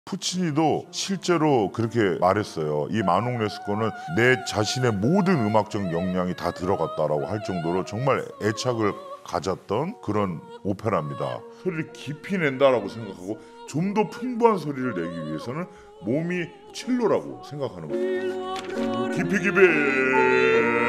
푸치니도 실제로 그렇게 말했어요. 이 마농 레스코는 내 자신의 모든 음악적 역량이 다 들어갔다라고 할 정도로 정말 애착을 가졌던 그런 오페라입니다. 소리를 깊이 낸다라고 생각하고 좀 더 풍부한 소리를 내기 위해서는 몸이 첼로라고 생각하는 거예요. 깊이